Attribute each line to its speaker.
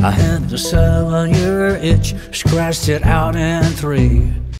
Speaker 1: I had the 7-year itch, scratched it out in 3.